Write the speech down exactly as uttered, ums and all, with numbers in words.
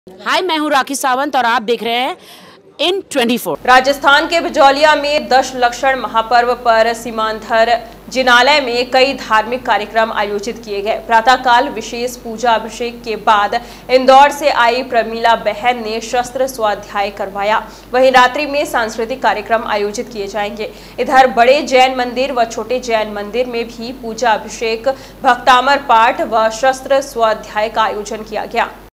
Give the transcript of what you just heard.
हाय, मैं हूँ राखी सावंत और आप देख रहे हैं इन चौबीस। राजस्थान के बिजौलिया में दश लक्षण महापर्व पर सीमांध्र जिनालय में कई धार्मिक कार्यक्रम आयोजित किए गए। प्रातःकाल विशेष पूजा अभिषेक के बाद इंदौर से आई प्रमीला बहन ने शस्त्र स्वाध्याय करवाया। वहीं रात्रि में सांस्कृतिक कार्यक्रम आयोजित किए जाएंगे। इधर बड़े जैन मंदिर व छोटे जैन मंदिर में भी पूजा अभिषेक, भक्तामर पाठ व शस्त्र स्वाध्याय का आयोजन किया गया।